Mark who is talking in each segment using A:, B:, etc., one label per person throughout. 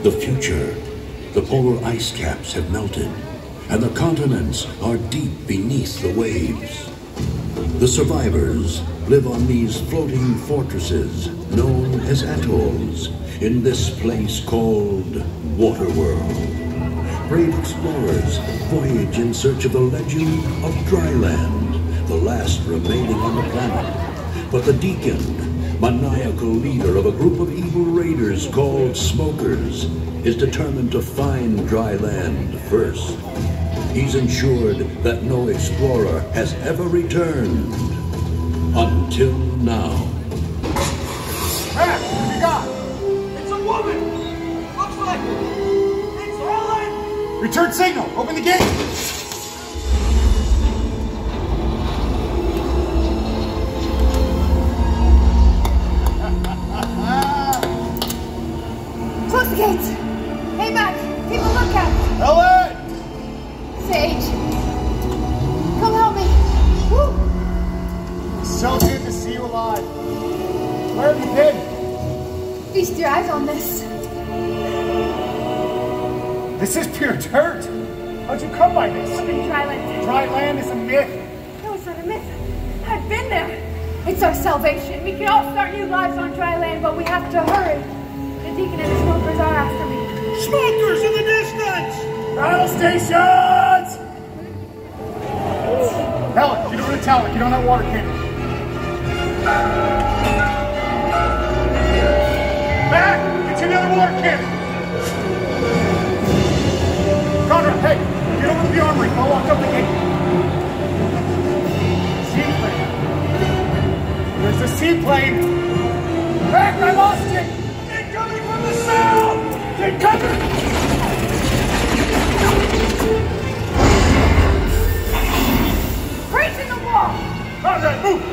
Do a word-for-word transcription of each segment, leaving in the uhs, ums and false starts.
A: The future. The polar ice caps have melted, and the continents are deep beneath the waves. The survivors live on these floating fortresses known as atolls in this place called Waterworld. Brave explorers voyage in search of the legend of Dryland, the last remaining on the planet. But the Deacon, maniacal leader of a group of evil raiders called Smokers, is determined to find Dryland first. He's ensured that no explorer has ever returned. Until now.
B: Hey, what you got? It's a woman! Looks like it! It's Helen! Return signal! Open the gate!
C: Close the gates! Hey, Mac! Keep a lookout!
B: Helen!
C: Sage! Come help me! Woo!
B: So good to see you alive. Where have you been?
C: Feast your eyes on this.
B: This is pure dirt. How'd you come by this?
C: Up in Dryland.
B: Dry land is a myth.
C: No, it's not a myth. I've been there. It's our salvation. We can all start new lives on Dryland, but we have to hurry. The Deacon and the Smokers are after me.
B: Smokers in the distance! Battle stations! Helen, get over to the tower. Get on that water cannon. Mac, get to the other water cannon. Conrad, hey, get over to the armory. I'll walk up the gate. Seaplane. There's a seaplane. Mac, I lost it. They're coming from the south. They're coming.
C: Breach in the wall!
B: Conrad, move!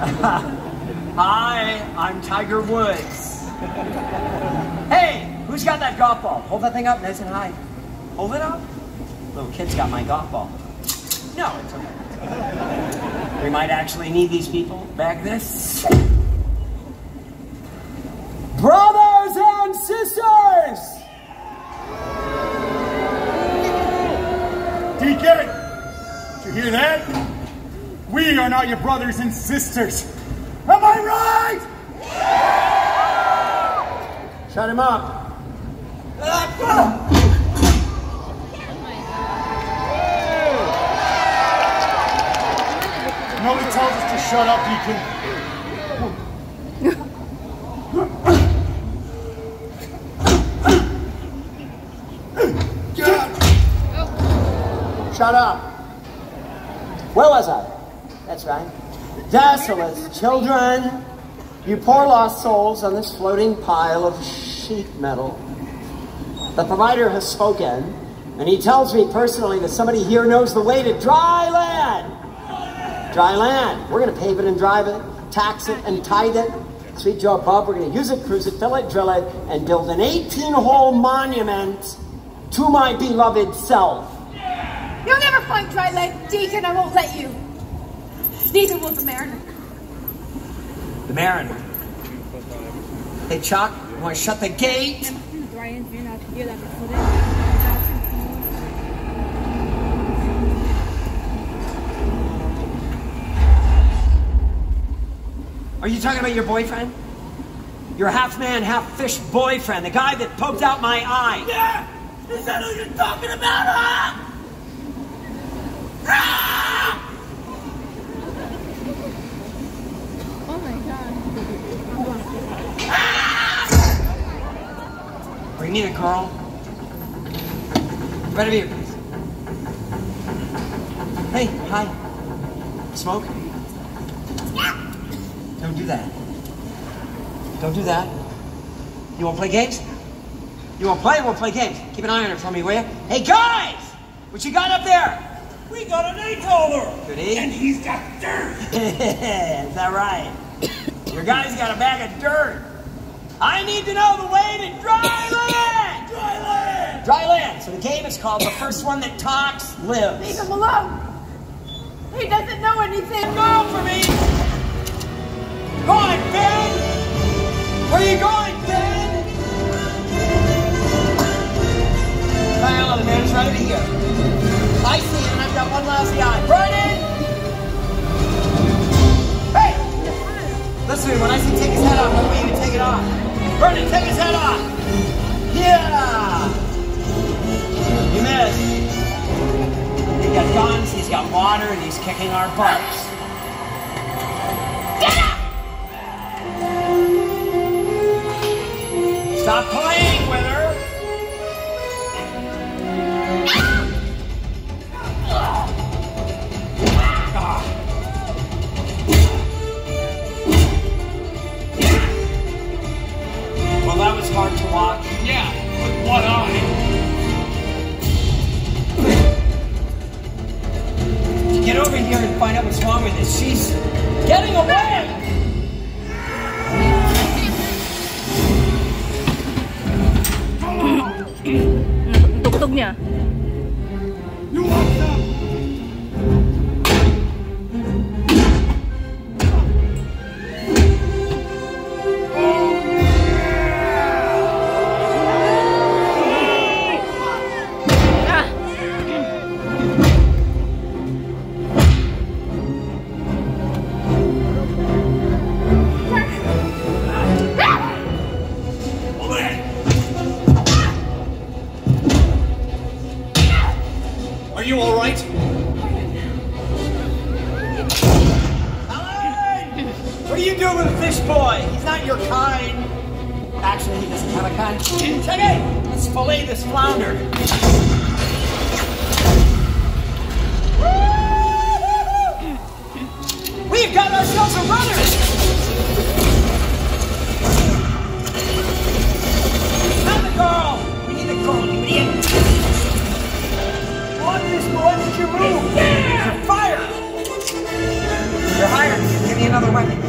D: Hi, I'm Tiger Woods. Hey, who's got that golf ball? Hold that thing up nice and high. Hold it up. Little kid's got my golf ball. No, it's okay. We might actually need these people. Back this. Brothers and sisters!
B: Deacon! Did you hear that? We are not your brothers and sisters. Am I right?
D: Shut him up.
B: Nobody tells us to shut up, Deacon.
D: Shut up. Where was I? That's right. Desolate children, you poor lost souls on this floating pile of sheet metal. The provider has spoken, and he tells me personally that somebody here knows the way to dry land. Dry land. We're going to pave it and drive it, tax it and tithe it. Sweet Joe above, we're going to use it, cruise it, fill it, drill it, and build an eighteen-hole monument to my beloved self.
C: You'll never find dry land, Deacon. I won't let you. Neither will the Mariner.
D: The Mariner. Hey, Chuck, you want to shut the gate? Are you talking about your boyfriend? Your half-man, half-fish boyfriend, the guy that poked out my eye.
E: Yeah! Is that who you're talking about, huh? Ah!
C: Oh my God.
E: Ah!
D: Bring me the girl. Right over here, please. Hey, hi. Smoke? Don't do that. Don't do that. You want to play games? You want to play? We'll play games. Keep an eye on her for me, will you? Hey, guys! What you got up there?
E: We got an eight-holer!
D: Good eight?
E: And he's got dirt!
D: Is that right? Your guy's got a bag of dirt. I need to know the way to dry land!
E: Dry land!
D: Dry land. So the game is called The First One That Talks Lives.
C: Leave him alone. He doesn't know anything.
D: Go for me! Go on, Ben! Where are you going, Ben? Kyle, the man's right over here. I see him, and I've got one lousy eye. Vernon! Hey! Listen, when I say take his head off, what do you take it off? Vernon, take his head off! Yeah! You missed. He's got guns, he's got water, and he's kicking our butts. Get up! Stop playing with her! Well, that was hard to watch.
E: Yeah, with one eye.
D: Get over here and find out what's wrong with this. She's getting away!
F: Tugtog niya.
E: You want some? Are you all right?
D: Alan! What are you doing with a fish boy? He's not your kind. Actually, he doesn't have a kind. Check, let's fillet this flounder. We've got ourselves a runner! Not the girl! We need the girl, you idiot! What is what did you move? You're fired! You're hired. Give me another weapon.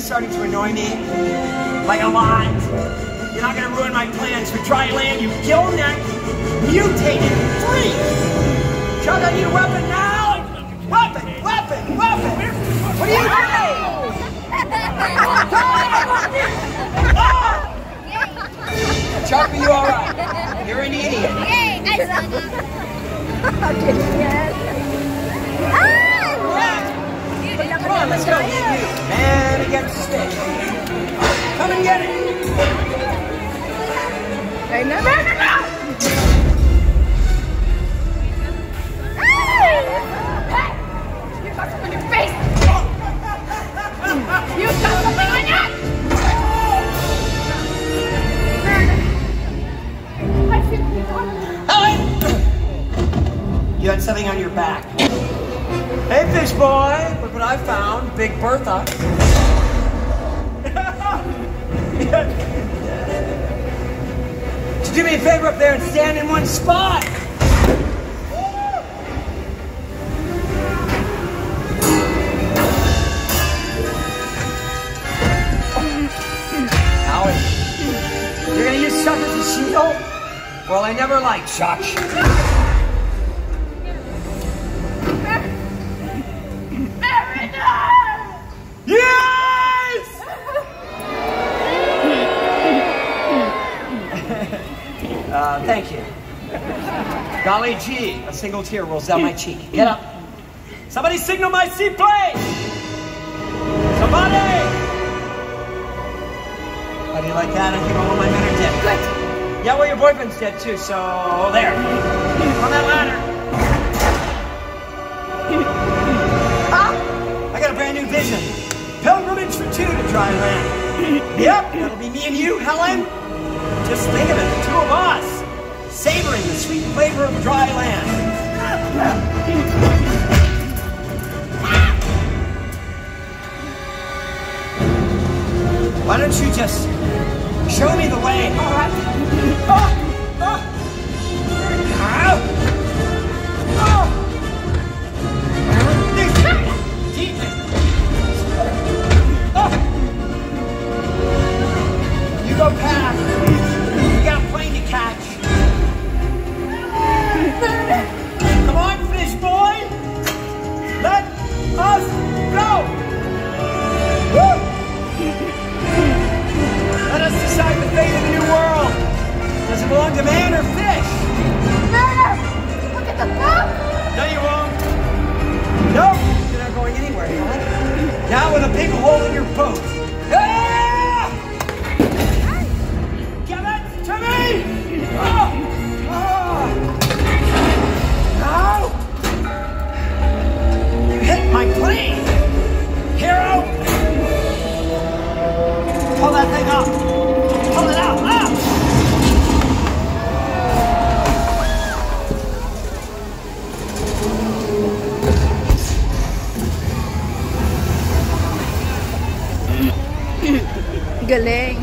D: starting to annoy me? Like a lot? You're not gonna ruin my plans for dry land, you gill-neck, mutated freak! Chuck, I need a weapon now! Weapon! Weapon! Weapon! What are you doing? Chuck, are you alright? You're an idiot.
G: Yay! I saw that.
D: Come on, let's go. Man against stick. Come and get it.
C: Hey, no, no, no, no! Hey! You got something on your face! You got something on your... I think you got it.
D: Helen! You had something on your back. Hey, fish boy, look what I found. Big Bertha. Just do me a favor up there and stand in one spot. Howie, you're gonna use Chuck as a shield? Well, I never liked Chuck. Yes! uh, thank you. Golly gee, a single tear rolls down my cheek. Get up. Somebody signal my seaplane! Somebody! How do you like that? I think all of my men are dead. Good. Yeah, well, your boyfriend's dead too, so there. On that ladder. I got a brand new vision. Pilgrimage for two to dry land. Yep, that'll be me and you, Helen. Just think of it, the two of us, savoring the sweet flavor of dry land. Why don't you just show me the way? All right. Oh, oh. Oh. Oh. You go past. We got a plane to catch. Come on, fish boy. Let us go. Woo! Let us decide the fate of the new world. Does it belong to man or fish?
C: Murder! Look at the boat!
D: No, you won't. Nope. You're not going anywhere, Helen. Now with a big hole in your boat. Ah! Give it to me! Oh! Oh! Now! You hit my plane! Hero! Pull that thing up! Pull it out! Up!
F: Galing.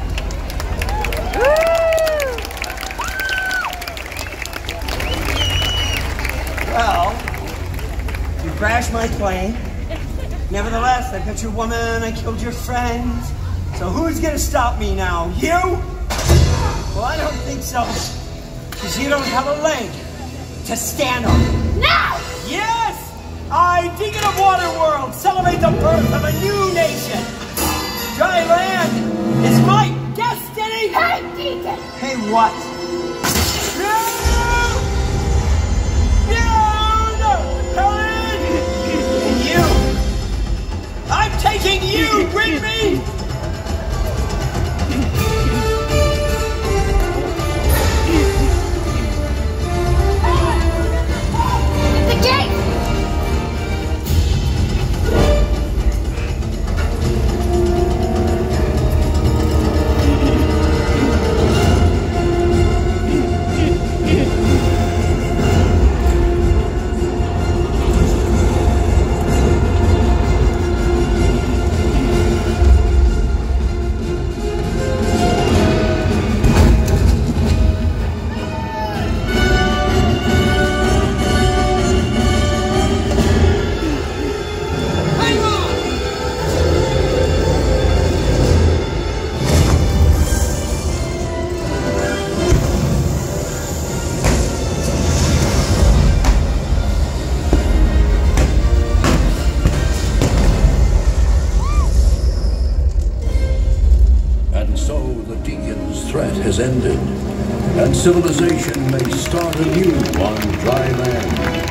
D: Well, you crashed my plane. Nevertheless, I got your woman, I killed your friends. So who's gonna stop me now? You? Well, I don't think so. Because you don't have a leg to stand on.
C: No!
D: Yes! I, Deacon of Waterworld, celebrate the birth of a new nation. Dry land is my destiny!
C: Hey, Deacon!
D: Hey, what? No! No! No! Helen! And you! I'm taking you with me!
C: The gate!
A: threat has ended, and civilization may start anew on dry land.